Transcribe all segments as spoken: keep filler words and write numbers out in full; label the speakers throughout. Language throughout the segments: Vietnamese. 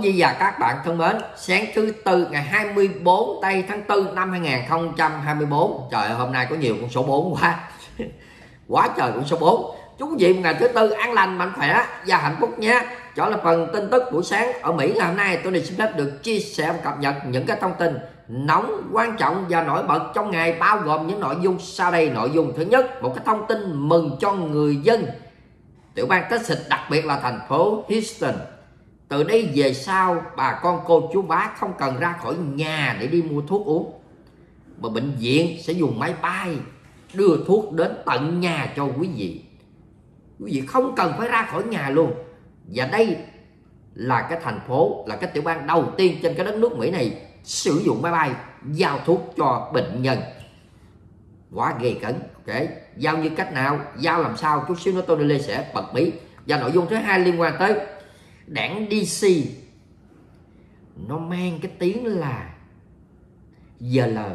Speaker 1: vị và các bạn thân mến, sáng thứ Tư ngày hai mươi bốn tây tháng tư năm hai nghìn không trăm hai mươi tư. Trời ơi, hôm nay có nhiều con số bốn quá. Quá trời con số bốn. Chúc quý vị một ngày thứ Tư an lành, mạnh khỏe và hạnh phúc nhé. Đó là phần tin tức buổi sáng ở Mỹ ngày hôm nay. Tôi đi xin phép được chia sẻ và cập nhật những cái thông tin nóng, quan trọng và nổi bật trong ngày, bao gồm những nội dung sau đây. Nội dung thứ nhất, một cái thông tin mừng cho người dân tiểu bang Texas, đặc biệt là thành phố Houston. Từ đây về sau, bà con cô chú bác không cần ra khỏi nhà để đi mua thuốc uống, mà bệnh viện sẽ dùng máy bay đưa thuốc đến tận nhà cho quý vị. Quý vị không cần phải ra khỏi nhà luôn. Và đây là cái thành phố, là cái tiểu bang đầu tiên trên cái đất nước Mỹ này sử dụng máy bay giao thuốc cho bệnh nhân. Quá ghê cấn. Ok, giao như cách nào, giao làm sao, chút xíu nữa Tony Lê sẽ bật mí. Và nội dung thứ hai liên quan tới đảng đê xê, nó mang cái tiếng là giê lờ.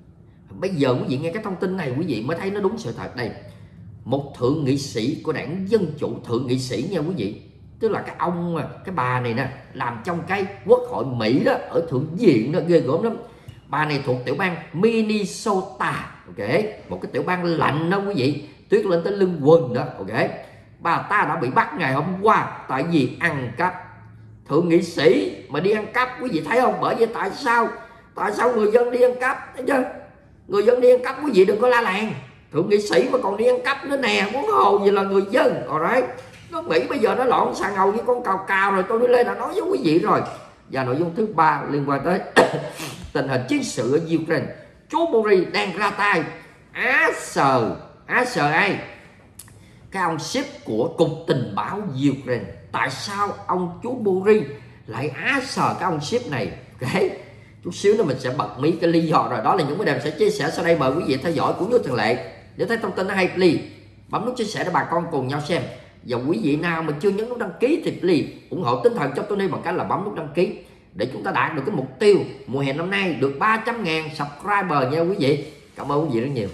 Speaker 1: Bây giờ quý vị nghe cái thông tin này, quý vị mới thấy nó đúng sự thật. Đây, một thượng nghị sĩ của đảng Dân Chủ, thượng nghị sĩ nha quý vị, tức là cái ông, cái bà này nè, làm trong cái quốc hội Mỹ đó, ở thượng viện đó, ghê gớm lắm. Bà này thuộc tiểu bang Minnesota. Ok, một cái tiểu bang lạnh đó quý vị, tuyết lên tới lưng quần đó. Ok, bà ta đã bị bắt ngày hôm qua tại vì ăn cắp. Thượng nghị sĩ mà đi ăn cắp, quý vị thấy không? Bởi vì tại sao tại sao người dân đi ăn cắp, thấy chưa? Người dân đi ăn cắp, quý vị đừng có la làng. Thượng nghị sĩ mà còn đi ăn cắp nữa nè, muốn hồ gì là người dân. Alright, nó Mỹ bây giờ nó lộn xà ngầu với con cào cào rồi, tôi đi lên đã nói với quý vị rồi. Và nội dung thứ ba liên quan tới tình hình chiến sự ở Ukraine. Chú Boris đang ra tay á sờ á sờ ai cái ông ship của cục tình báo Ukraine. Tại sao ông chú Boris lại á sờ cái ông ship này? Ok, chút xíu nữa mình sẽ bật mí cái lý do rồi. Đó là những vấn đề mình sẽ chia sẻ sau đây. Mời quý vị theo dõi cũng như thường lệ. Nếu thấy thông tin nó hay, please bấm nút chia sẻ để bà con cùng nhau xem. Và quý vị nào mà chưa nhấn nút đăng ký thì please ủng hộ tinh thần cho Tony bằng cách là bấm nút đăng ký, để chúng ta đạt được cái mục tiêu mùa hè năm nay được ba trăm ngàn subscriber nha quý vị. Cảm ơn quý vị rất nhiều.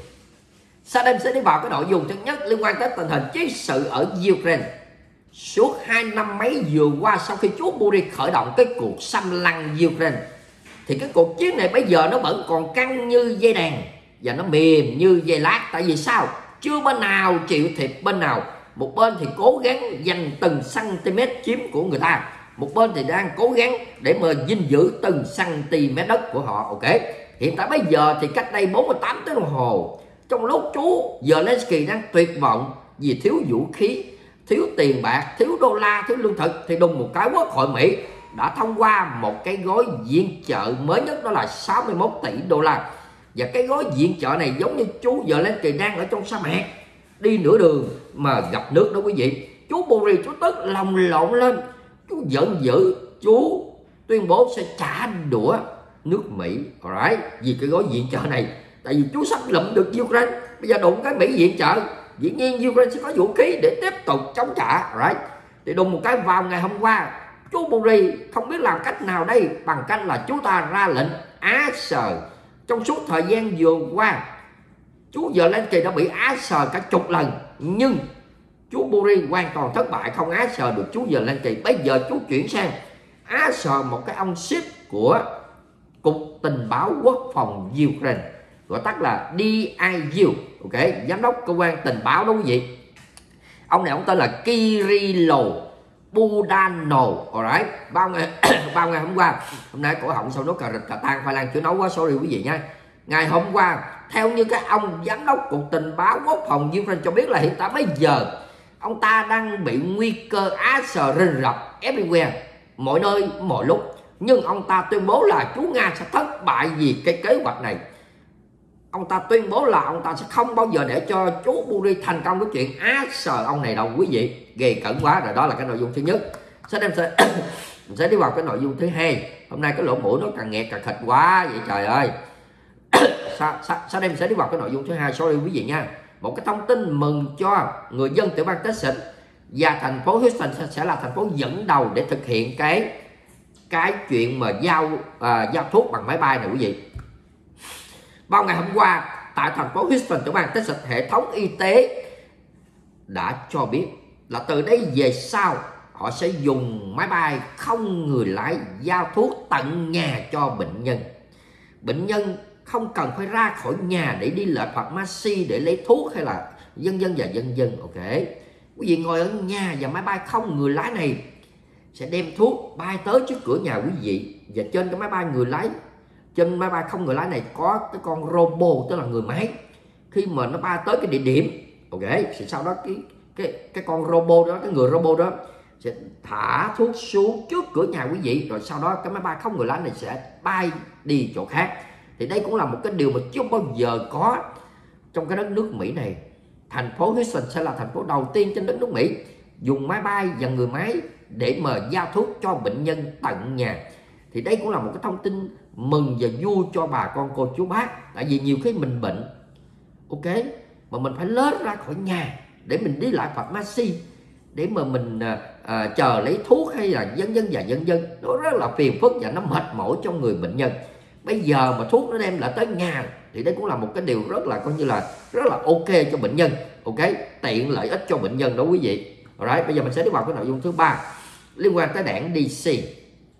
Speaker 1: Sau đây sẽ đi vào cái nội dung thứ nhất liên quan tới tình hình chiến sự ở Ukraine. Suốt hai năm mấy vừa qua, sau khi chú Boris khởi động cái cuộc xâm lăng Ukraine, thì cái cuộc chiến này bây giờ nó vẫn còn căng như dây đàn và nó mềm như dây lát. Tại vì sao? Chưa bên nào chịu thiệt bên nào. Một bên thì cố gắng giành từng cm chiếm của người ta, một bên thì đang cố gắng để mà gìn giữ từng cm đất của họ. Ok, hiện tại bây giờ thì cách đây bốn mươi tám tiếng đồng hồ, trong lúc chú Zelensky đang tuyệt vọng vì thiếu vũ khí, thiếu tiền bạc, thiếu đô la, thiếu lương thực, thì đùng một cái quốc hội Mỹ đã thông qua một cái gói viện trợ mới nhất, đó là sáu mươi mốt tỷ đô la. Và cái gói viện trợ này giống như chú Zelensky đang ở trong sa mạc, đi nửa đường mà gặp nước đó quý vị. Chú Boris chú tức lòng lộn lên, chú giận dữ, chú tuyên bố sẽ trả đũa nước Mỹ. Alright, vì cái gói viện trợ này. Tại vì chú sắp lụm được Ukraine, bây giờ đụng cái Mỹ viện trợ, dĩ nhiên Ukraine sẽ có vũ khí để tiếp tục chống trả. Alright, thì đụng một cái vào ngày hôm qua, chú Boris không biết làm cách nào đây, bằng cách là chú ta ra lệnh á sờ. Trong suốt thời gian vừa qua, chú Zelensky đã bị á sờ cả chục lần, nhưng chú Boris hoàn toàn thất bại, không á sờ được chú Zelensky. Bây giờ chú chuyển sang á sờ một cái ông ship của cục tình báo quốc phòng Ukraine, gọi tắt là đê i u. Ok, giám đốc cơ quan tình báo đó quý vị. Ông này ông tên là Kirilo Budanov. Alright, bao ngày bao ngày hôm qua, hôm nay cổ họng sau nó cà rịch cà tan khoai lang chưa nấu quá, sorry quý vị nha. Ngày hôm qua, theo như cái ông giám đốc cục tình báo quốc phòng Ukraine cho biết, là hiện tại bây giờ ông ta đang bị nguy cơ á sờ rình rập everywhere, mọi nơi mọi lúc. Nhưng ông ta tuyên bố là chú Nga sẽ thất bại vì cái kế hoạch này. Ông ta tuyên bố là ông ta sẽ không bao giờ để cho chú Boris thành công cái chuyện á sờ ông này đâu quý vị. Ghê cẩn quá rồi. Đó là cái nội dung thứ nhất. Sau đây sẽ mình sẽ đi vào cái nội dung thứ hai. Hôm nay cái lỗ mũi nó càng nghẹt càng thịt quá vậy trời ơi. Sau, sau, sau đây mình sẽ đi vào cái nội dung thứ hai. Sorry quý vị nha. Một cái thông tin mừng cho người dân tiểu bang Texas, và thành phố Houston sẽ là thành phố dẫn đầu để thực hiện cái cái chuyện mà giao à, giao thuốc bằng máy bay này quý vị. Vào ngày hôm qua tại thành phố Houston, tiểu bang Texas, hệ thống y tế đã cho biết là từ đây về sau họ sẽ dùng máy bay không người lái giao thuốc tận nhà cho bệnh nhân. Bệnh nhân không cần phải ra khỏi nhà để đi lại pharmacy để lấy thuốc hay là vân vân và vân vân. Ok, quý vị ngồi ở nhà và máy bay không người lái này sẽ đem thuốc bay tới trước cửa nhà quý vị. Và trên cái máy bay người lái, trên máy bay không người lái này có cái con robot, tức là người máy. Khi mà nó bay tới cái địa điểm, ok, thì sau đó cái cái cái con robot đó, cái người robot đó sẽ thả thuốc xuống trước cửa nhà quý vị, rồi sau đó cái máy bay không người lái này sẽ bay đi chỗ khác. Thì đây cũng là một cái điều mà chưa bao giờ có trong cái đất nước Mỹ này. Thành phố Houston sẽ là thành phố đầu tiên trên đất nước Mỹ dùng máy bay và người máy để mà giao thuốc cho bệnh nhân tận nhà. Thì đây cũng là một cái thông tin mừng và vui cho bà con cô chú bác. Tại vì nhiều khi mình bệnh, ok, mà mình phải lết ra khỏi nhà để mình đi lại pharmacy để mà mình à, à, chờ lấy thuốc hay là vân vân và vân vân. Nó rất là phiền phức và nó mệt mỏi cho người bệnh nhân. Bây giờ mà thuốc nó đem lại tới nhà thì đây cũng là một cái điều rất là coi như là rất là ok cho bệnh nhân, ok, tiện lợi ích cho bệnh nhân đó quý vị. Alright, bây giờ mình sẽ đi vào cái nội dung thứ ba liên quan tới đảng đê xê.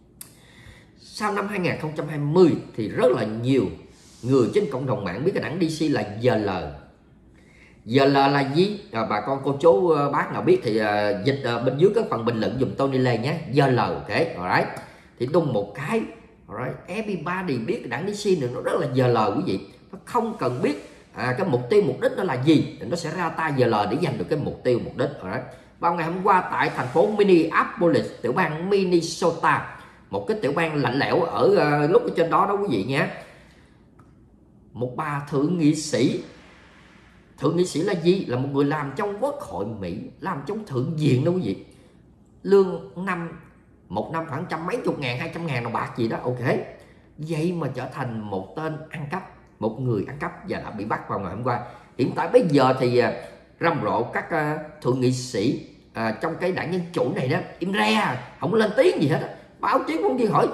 Speaker 1: Sau năm hai nghìn không trăm hai mươi thì rất là nhiều người trên cộng đồng mạng biết cái đảng đê xê là giê lờ. giê lờ là gì? À, bà con cô chú bác nào biết thì uh, dịch uh, bên dưới cái phần bình luận dùm Tony Lê nhé. giê lờ, ok, alright. Thì đùng một cái, alright, everybody biết cái đảng đê xê này nó rất là giê lờ quý vị. Nó không cần biết à, cái mục tiêu mục đích nó là gì thì nó sẽ ra tay giê lờ để giành được cái mục tiêu mục đích. Alright. Vào ngày hôm qua tại thành phố Minneapolis, tiểu bang Minnesota, một cái tiểu bang lạnh lẽo ở uh, lúc ở trên đó đó quý vị nhé, một bà thượng nghị sĩ. Thượng nghị sĩ là gì? Là một người làm trong quốc hội Mỹ, làm trong thượng viện đó quý vị. Lương năm một năm khoảng trăm mấy chục ngàn, hai trăm ngàn đồng bạc gì đó, ok. Vậy mà trở thành một tên ăn cắp, một người ăn cắp và đã bị bắt vào ngày hôm qua. Hiện tại bây giờ thì uh, rầm rộ các uh, thượng nghị sĩ uh, trong cái đảng Dân Chủ này đó im re, không lên tiếng gì hết. Báo chí cũng chỉ hỏi uh,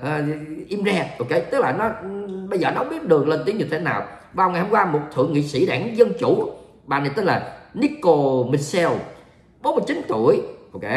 Speaker 1: uh, im re, ok. Tức là nó bây giờ nó biết được lên tiếng như thế nào. Vào ngày hôm qua một thượng nghị sĩ đảng Dân Chủ, bà này tên là Nicole Michelle, bốn mươi chín tuổi, ok.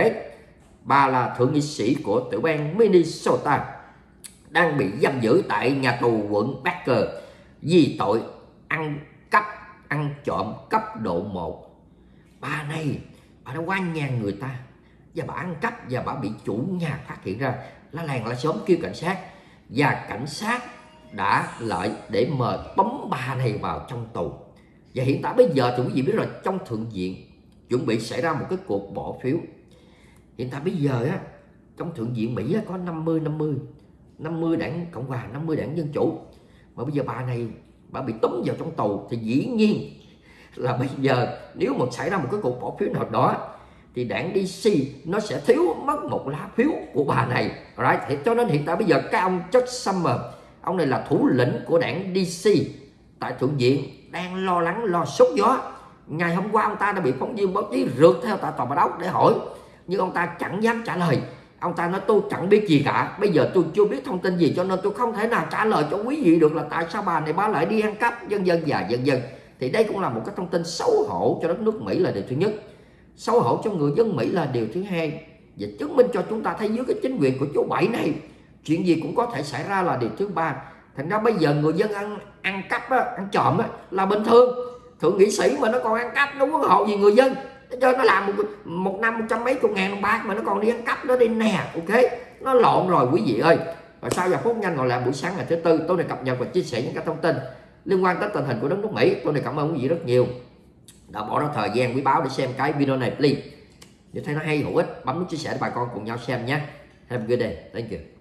Speaker 1: Bà là thượng nghị sĩ của tiểu bang Minnesota, đang bị giam giữ tại nhà tù quận Baker vì tội ăn cắp, ăn trộm cấp độ một. Bà này, bà đã qua nhà người ta và bà ăn cắp và bà bị chủ nhà phát hiện ra, la làng la xóm kêu cảnh sát và cảnh sát đã lợi để mời tống bà này vào trong tù. Và hiện tại bây giờ thì quý vị biết rồi, trong thượng viện chuẩn bị xảy ra một cái cuộc bỏ phiếu. Hiện tại bây giờ á, trong thượng viện Mỹ á, có năm mươi năm mươi, năm mươi đảng Cộng hòa, năm mươi đảng Dân Chủ. Mà bây giờ bà này bà bị tống vào trong tù thì dĩ nhiên là bây giờ nếu mà xảy ra một cái cuộc bỏ phiếu nào đó thì đảng đê xê nó sẽ thiếu mất một lá phiếu của bà này. Right? Thì cho nên hiện tại bây giờ cái ông Chuck Schumer, ông này là thủ lĩnh của đảng đê xê tại thượng viện, đang lo lắng, lo sốt gió. Ngày hôm qua ông ta đã bị phóng viên báo chí rượt theo tại tòa Bạch Ốc để hỏi, nhưng ông ta chẳng dám trả lời. Ông ta nói tôi chẳng biết gì cả, bây giờ tôi chưa biết thông tin gì cho nên tôi không thể nào trả lời cho quý vị được là tại sao bà này bà lại đi ăn cắp vân vân và vân vân. Thì đây cũng là một cái thông tin xấu hổ cho đất nước Mỹ là điều thứ nhất, xấu hổ cho người dân Mỹ là điều thứ hai, và chứng minh cho chúng ta thấy dưới cái chính quyền của chú Bảy này chuyện gì cũng có thể xảy ra là điều thứ ba. Thành ra bây giờ người dân ăn ăn cắp á, ăn trộm á, là bình thường. Thượng nghị sĩ mà nó còn ăn cắp, nó có hộ gì người dân, cho nó làm một, một năm một trăm mấy chục ngàn đồng bạc mà nó còn đi ăn cắp, nó đi nè, ok, nó lộn rồi quý vị ơi. Và sau giờ phút nhanh ngồi làm buổi sáng ngày thứ tư, tôi này cập nhật và chia sẻ những cái thông tin liên quan tới tình hình của đất nước Mỹ. Tôi này cảm ơn quý vị rất nhiều đã bỏ ra thời gian quý báu để xem cái video này, please. Nếu thấy nó hay hữu ích, bấm nút chia sẻ để bà con cùng nhau xem nhé. Have a good day. Thank you.